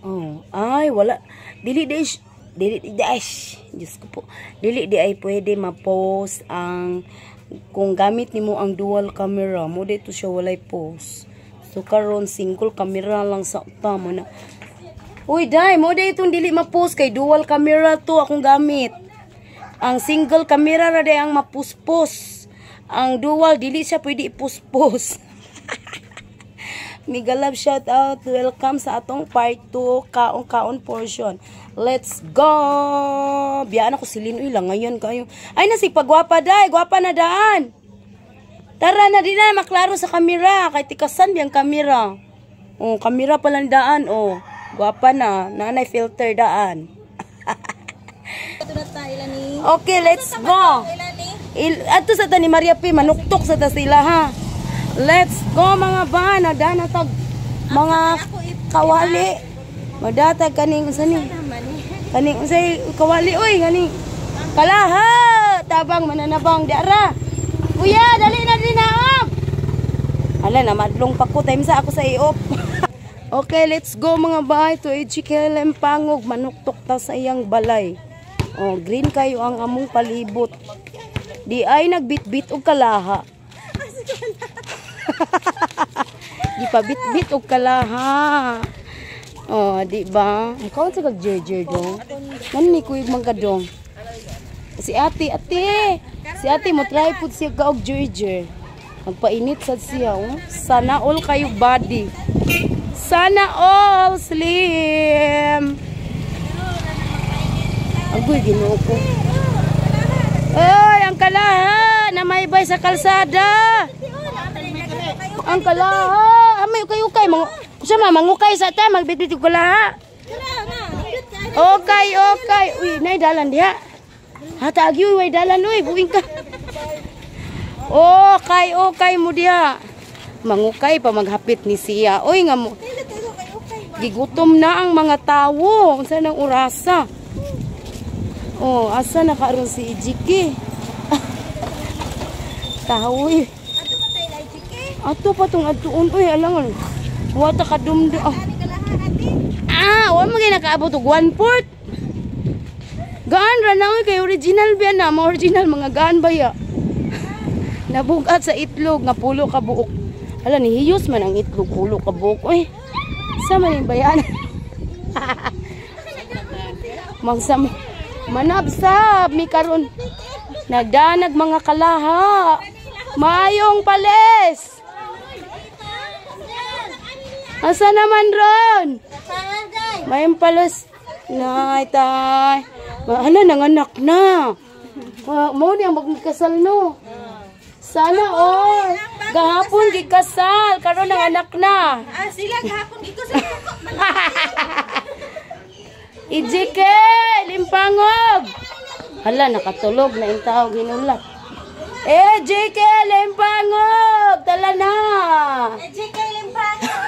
Oh, ay wala. Dili Diyos ko po. Dili di ay pwede ma-post ang kung gamit nimo ang dual camera mo dito siya walay post. So karon single camera lang sa tamo na. Uy, day, mo day itong dili ma-post kay dual camera to akong gamit. Ang single camera ra day ang mapuspos. Ang dual dili siya pwede ipuspos. Mega love shout out. Welcome sa atong part 2 kaon portion. Let's go. Biyaan ako silin uy lang ngayon kayo. Ay nasipagwapa day, gwapa na daan. Tara na din na maklaro sa kamera kay tikasan biyang kamera. Oh, kamera pa lang daan oh. Gwapa na, nanay filter daan. Okay, let's go. Ato sa ta ni Maria P, manuktok sa ta sila ha. Let's go mga ba, nadanatag mga kawali. Madatag kaning usani. Kaning usay kawali oy, kaning kalaha, tabang mananabang dara. Kuya, dali na din na op. Hala na madlong pa ko time sa ako sa iop. Okay, let's go mga bahay to HKLM Pangog, manuktok ta sa iyang balay. Oh, green kayo ang among palibot. Di ay nagbit-bit og kalaha. Di pa bit-bit og kalaha. Oh, di ba? Ikaw sa kag-jerjer dong. Nani ko yung mangkadong. Si ate. Si ate mo try pud siya ka og jerjer. Magpainit sad siya, oh. Sana all kayo body. Sana all slim. Agoy Ginoo ko. Oy, ang kalaha na may bay sa kalsada. Ang kalaha, amay ukay-ukay siya mangukay sa ta magbitbit og kalaha. Okay. Uy, nay dalan diha. Hatag yu way dalan uy, buing ka. Okay mo diha. Mangukay pa maghapit ni siya. Uy nga mo. Gigutom na ang mga tawo. Unsa nang orasa? Oh, asa na karon si Ijiki? Tahoy. Ato pa tong atuon oy alang. Wata ka dumdo. Wa mo gyud nakaabot og 1/4. Gaan ra na oy kay original ba na, mo original mga gaan ba ya? Nabugat sa itlog nga pulo ka buok. Hala ni hiyos man ang itlog pulo ka buok oy. Sa man yung bayan. Magsam manabsab mi karon. Nagdanag mga kalaha. Mayong pales. Asa naman ron? Mayong pales. Nay tay. Hala nanganak na. Mo ni ang magkasal no. Sana all. Gahapon gikasal, karon ang anak na. Sila gahapon gikasal. Ijike, limpangog. Hala nakatulog na yung tao ginulat. Ijike, limpangog. Tala na. Ejike limpangog.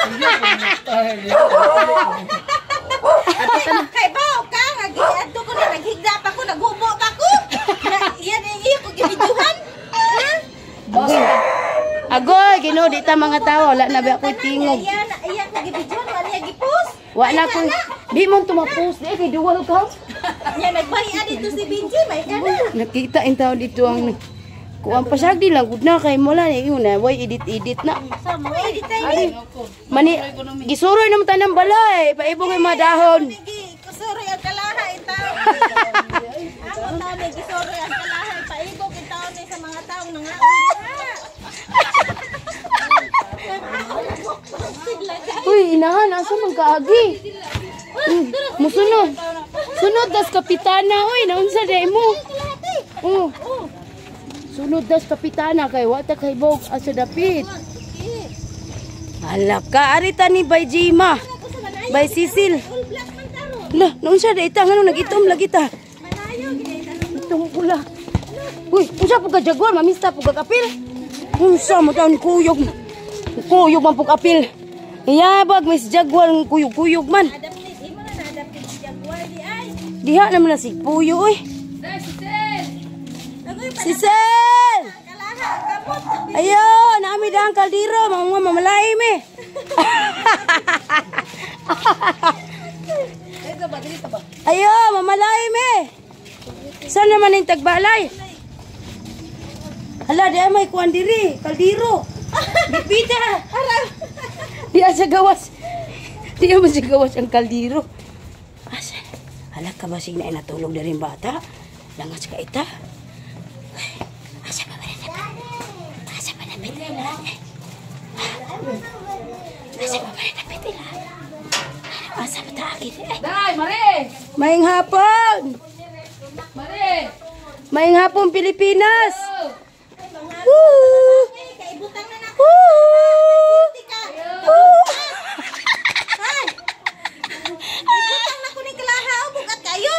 Kay bao ka adto ko na naghigda pa ko, naghubo pa ko. Yan iya ko gibiduhan. Agoy, Ginoo di ta mga tao, wala na ba ako'y tingog. Iya ko gibiduhan, wala gipus. Wala ko, di mo tumapos, kay duwal ka. Yan nagbaya dito si Benji, may kana. Nakita yung tao dito ang kuang pasag di lang gud na kay mola ni yun na way edit na. Sa mo edit tayo. Mani gisuroy naman tanang balay, paibong ay madahon. Gisuroy ang kalaha itaw. Ako tao may gisuroy ang kalaha, paibong itaw ni sa mga taong nangaon. Uy, inahan, asa man kaagi? Musunod. Sunod das kapitana, uy, naunsa day mo? Sunod das kapitana kay wata kay bog asa dapit. Hala ka, arita ni Bay Jima. Bay Sisil. Lah, naunsa day ta ngano nagitom lagi ta. Itong pula. Uy, unsa po ka jaguar, mamista po ka kapil? Unsa mo taon kuyog. Kuyog man po kapil. Iyabag, may jaguar ng kuyog-kuyog man. Diha naman na si Puyo, oy. Sisel! Ayo, nami dang kaldiro, mga mamalaim eh. Asa naman yung tagbalay? Hala, di ay may kuwan diri. Kaldiro. Bipita. Di siya gawas. Di mo siya gawas ang kaldiro. Asa? Hala ka ba siya na natulog na rin bata? Langas ka ita. Asa ba na napit? Asa ba napit nila? Asa ba na napit nila? Asa ba taakit? Day, Mare! Maing hapon! Mare! Maing hapon Pilipinas! Kaibutan na na. Tika. Kaibutan na ko ni kalaha. Bukat kayo.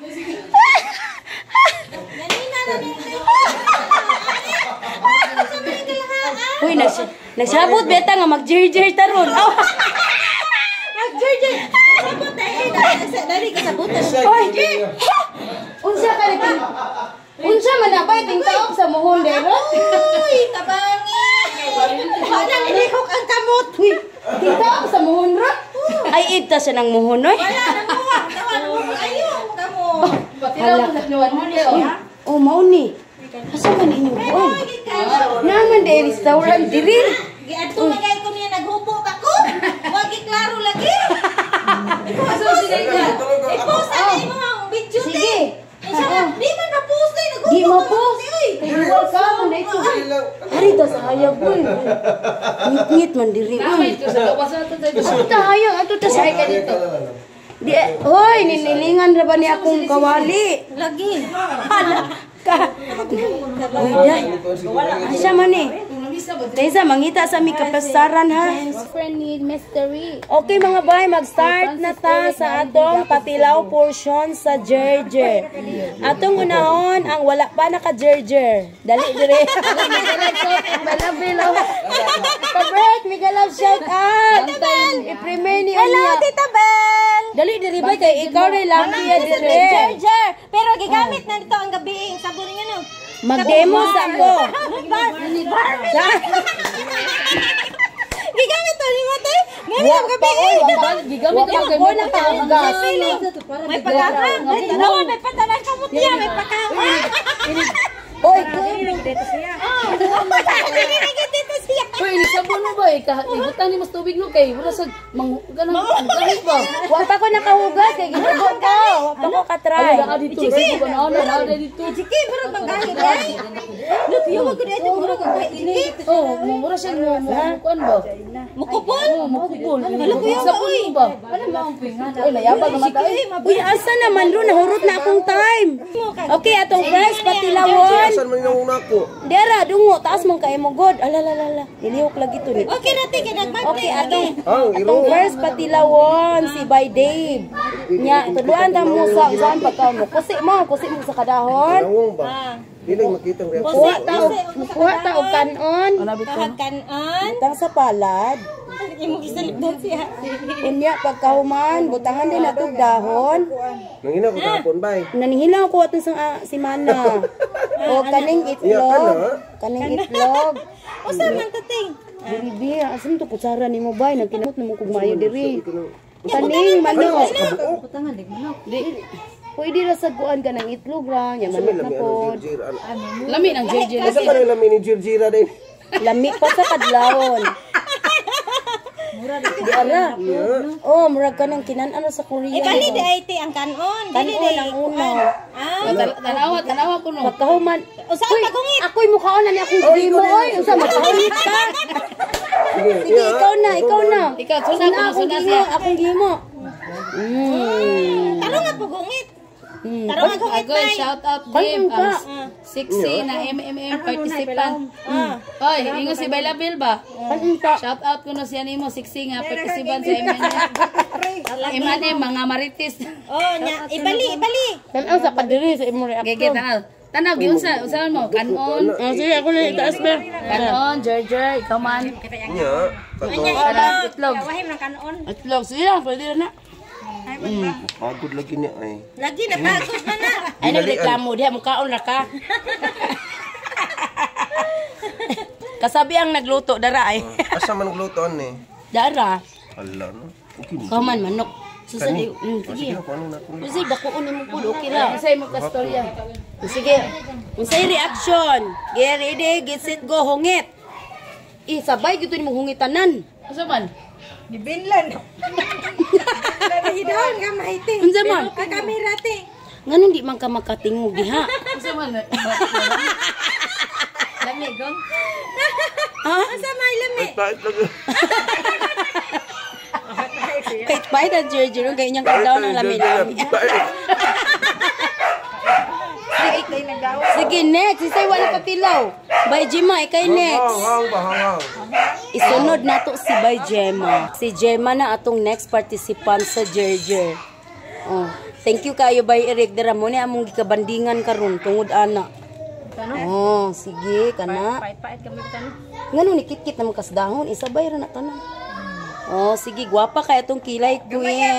Ganina na nito. Uy, nagsabot beta nga mag-jer-jer taron. Mag-jer-jer. Sabot eh. Dari ka sabutan. Oy! Unsa ka rin? Unsa man na ba iting taog sa muhon dero? Uy, kabangi. Wala nilihok ang kamot. Uy, iting taog sa muhon ra? Ay, ita siya ng muhon, oy. Wala na mo. Tawan mo kayo. Kamot. Hala ka. Oh, mauni. Asa man inyong buwan? Naman dahil restaurant diri. Giadto magay ko niya naghubo pa ko. Wag klaro lagi. I-post na mo ang video te. Sige. Di man na-post eh. Di ma-post. Kaya ka mo na ito. Hari ta sa hayag mo. Ngit-ngit man diri. Namay ko sa gawas na ito. Ato ta hayag, ato ta sa hayag dito. Di, hoy, ninilingan ra ba ni akong kawali? Lagi. Hala ka. Uy, day. Asa man ni? Taysa, mangita sa mi kapasaran ha. Friend need mystery. Okay mga bay, mag-start na ta sa atong patilaw portion sa Jerjer. Atong unahon ang wala pa naka-Jerjer. Dali dire. Malabilaw. Kabret, mega love shout out. I-premiere ni Hello, Unya. Tita Bel. Dali dire bay kay ikaw rin lang iya dire. Charger. Pero gigamit na nito ang gabi. Sabon niya no. Mag-demo sa ko. Gigamit to ni mo te. Ngayon ang gabi. Gigamit ko kay mo Gas. May pagkakang. Nawa, may patalan ka mo tiya. May pagkakang. Oy, Dito siya. Uy, inisabon mo ba eh? Ibutan ni mas tubig no kay wala sa ganang ganit ba? wa pa ko nakahugas kay gidugo ko. Wa pa ko ka-try. Ay, dito sa ko na dito. Sige, pero magkakit ay. Look, yung ko dito mura ko kay ini. Oh, mura siya mo kuan ba? Mukupol. Oh, makupol. Look, yung Sabon mo ba? Ay, layabag naman tayo. Uy, asa naman ro nahurot na akong time. Okay, atong first patilawon. Saan man yung una ko? Dera dungo taas mong kay mo god. Alalala. Ilihok lagi to ni. Okay na tige nagmante. Okay, atong Ah, atong first patilawon si By Dave. Nya, tuduan ta mo sa saan pagka mo. Kusi mo sa kadahon. Nawong ba? Di lang makita ang reaksyon. Kuha ta og kanon. Kahakanon. Butang sa palad. Imo gisalibdan siya. Unya pagkahuman, butangan din nato og dahon. Nangina ko kahapon ba eh? Nanihilaw ko ato sa simana. O kaning itlog. Kaning itlog. Usa man tating. Bibi, asam to kutsara nimo bay nagkinamot nimo kog maayo diri. Kaning manok. Di pwede ra saguan ka ng itlog ra, nya manok na pod. Lami ng JJ. Asa ka rin lamin ni Jirjira din? Lami pa sa kadlawon. Di ara. Oh, murag ka ng kinan-ano sa Korea. Bali di ay ti ang kanon. Dili Kanon ang una. Tanawa ko no. Pagkahuman. Usa ang pagungit. Ako'y mukhaon na ni akong primo. Oy, usa magkahit ka. Sige, ikaw na. Ikaw, suna Akong gimo, akong gimo. Taro nga pagungit. Taro nga gungit Agoy, bay. shout out Kanon Jim ka. ang 6C na MMM participant. Oy, ingo si Bailabil ba? Kanon ka. Shout out ko na siya nimo 6C nga participant sa MMM. MMM mga marites. Oh, nya ibali. Tanaw sa kadiri sa imong Gege reaction. tanaw. Tanaw gyud usahan mo kanon. Sige, ako na itaas ba? Kanon, Jerjer, ikaw man. Nya, Sarap itlog. Wahim ng kanon. Itlog, sige, pwede na. pagod lagi niya ay. Lagi na pagod na na. Ay, nagreklamo diha, mukhaon na ka. Kasabi ang nagluto, dara ay. Asa man gluton eh? Dara, Hala no. Okay ni. kaman manok. Susali. Sige. Sige, kung ano na kung Sige, dakuon mo po. Okay ra. Say mo ka storya. Sige. Unsay reaction? Get ready, get set, go, hungit. Sabay gito ni mo hungitanan. Asa man? Binlan. Nahidahon ka mahiti. Unsa man? Ka kamera te. Ngano di man ka makatingog diha? Asa man? Lami gong. Ha? Asa may lami? pait lang. Kahit pa ita Jerry, kay inyang daw ng lami-lami. Sige, next. Isay wala patilaw. Bay Gemma, ikay next. Hang. Isunod nato si Bay Gemma. Si Gemma na atong next participant sa Jerjer. Oh. Thank you kayo Bay Eric. Dara mo ni among gikabandingan karon tungod ana. Oh, sige kana. Pait-pait kami tan. Ngano ni kit-kit na kasdahon, isabay ra na tanan. Oh, sige, gwapa kay atong Kilay Queen.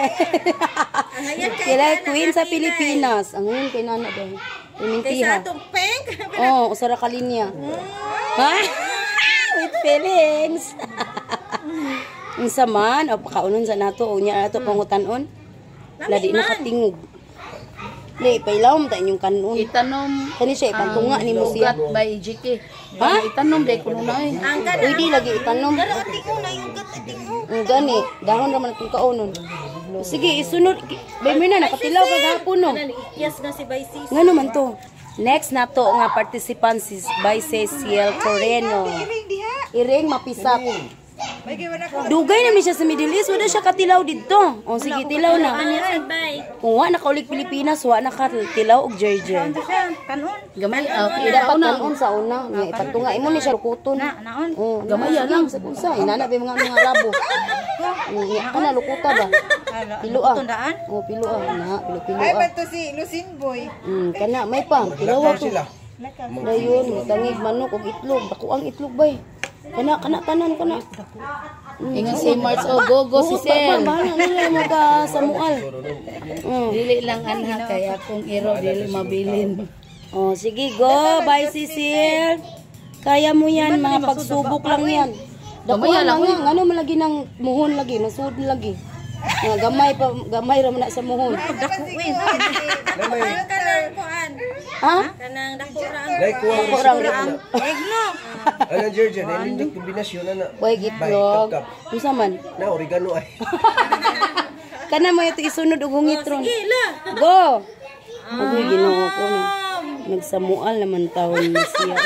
Kilay Queen sa Pilipinas. Ang ngayon kay nana dahil. Imintiha. Atong pink. Oh, usara ka linya. Ha? With feelings. Unsa man, o pakaunon sa nato, o nya ato pangutan-on. Ladi nakatingog. Di, pailawom ta inyong kanon. Itanom Kani siya, ipantunga ni mo siya. ugat by GK. Ha? Itanom day kuno na eh. Uy, di lagi itanom. Tingog na yung gat tingog. Ang gani, dahon raman itong kaunon. Sige, isunod. Bay mo na, nakatilaw ka gahapon no. Yes na si Baisi. Nga naman to. Next na to nga participant si by Cecil Correno. Iring mapisat. Dugay na mi siya sa Middle East, wala siya katilaw dito. O sige, tilaw na. Kung wa nakaulik Pilipinas, wa nakatilaw og Georgia. Kanon. Gamay Dapat kanon sa una, nga ipatunga imo ni siya lukuton. Naon. Oh, gamay lang sa bulsa, inana ba mga Arabo. Kana lukuta ba? Pilo ah. Tundaan. Oh, pilo ah, na, pilo Ay ah. bato si Lucin Boy. Kana may pa, tilaw to. Sila. Dayon, tangig manok og itlog, dako ang itlog bay. Kana tanan kana. Ingon si March go si Sel. Bahala nila mga samual. Dili lang anha kay akong iro dili mabilin. Oh, sige go, bye Cecil. Kaya mo yan, mga pagsubok lang yan. Dakuha lang yan, ano malagi ng muhon lagi, masud lagi. Nga gamay ra man na sa muhon. Dakuin. Kanang kuan. Ha? Kanang dakurang. Like kuwang Kurang restaurant na. Egno. Ano, Georgia, nilin yung kombinasyon na. Boy gitlog. Unsa man? Na, oregano ay. Kana mo ito isunod og hungitron. Gila. Go. Uy, Ginoo ko ni. Nagsamual naman tawon ni siya.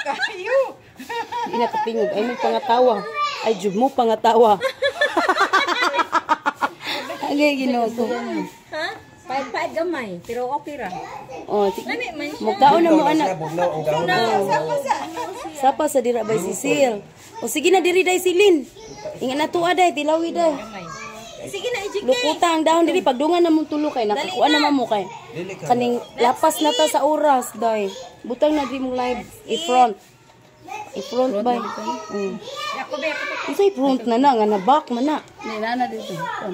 Di nakatingog. Ay, may pangatawa. Ay, jud mo pangatawa. Agay, Ginoo ko. Ha? Pait-pait gamay, pero okay ra. Oh, mugdaon na mo anak. Bugnaw ang gahon. Sapa sa dira bay Cecil. O sige na diri day silin. Ingat na tuwa day, tilawi day. Sige na, Ejik. Lukuta ang dahon diri pagdungan na mong tulo kay nakakuha naman mo kay. Kaning lapas na ta sa oras day. Butang na di mo live i-front. I-front bay. Isa i-front na nga na back man na. Nilana dito.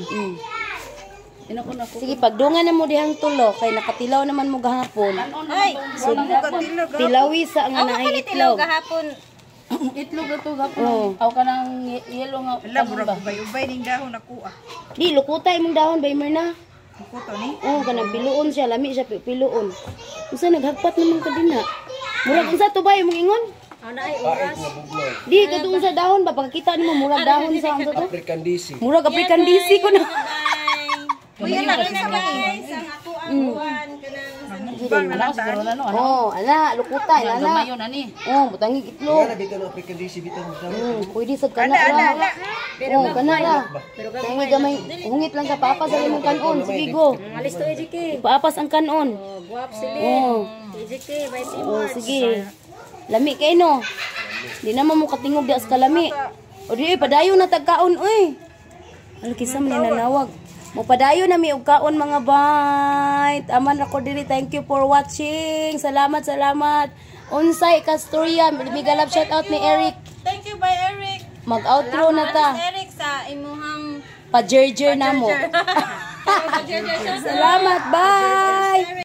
Inako na ko. Sige pagdungan na mo dihang tulo kay nakatilaw naman mo gahapon. Ay, So, tilawi sa nga naay itlog. kahapon. Itlog ato gapon. Aw kanang yellow nga. Labra Ubay ding dahon nakuha. Di lukutay mong dahon bay Mirna. Kuto ni. Oh, kanang piluon siya, lami siya piluon. Unsa naghagpat naman ka din na? Murag unsa to ba imong ingon? Ana ay oras. Di kadung sa dahon ba pagkita nimo murag dahon sa unsa to? African DC. Murag African DC ko na. Uy, na guys, ang ako ang buwan kanang Ano siguro na no. Oh, ana lukutay ana. Gamayon ani. Oh, butangig itlog. Nga nabito ng African DC, bitang mo. Pwede sa kana ra. Oh, kana ra. Tangi gamay, hungit lang sa papas sa imong kanon. Sige go. alis to Ejik. Paapas ang kanon. Guwap sila. Oh, Ejik, by si oh sige. Lami kay no. Di naman mo katingog di as kalami. O di padayon na tagkaon oy. Ano kisam ni nanawag. Mo padayon na mi og kaon mga bite. Aman ako diri. Thank you for watching. Salamat. Unsay kastorya, bigalab shout out ni Eric. Thank you by Eric. Mag-outro na ta. Eric sa imuhang Pa-jerjer na mo. Salamat. Bye.